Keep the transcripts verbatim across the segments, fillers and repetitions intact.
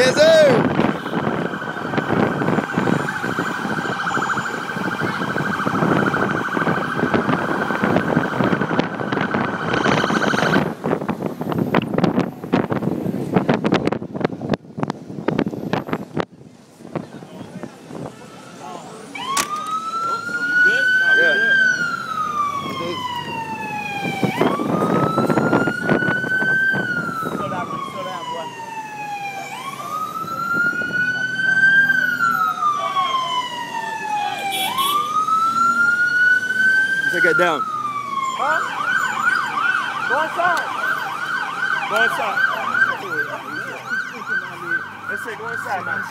Yes, sir. Take that down. Huh? Go inside. Go inside. Let's say go inside, man.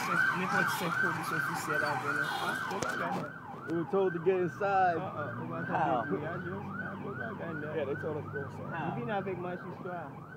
We were told to get inside. Uh-uh. Yeah, they told us to go inside. How?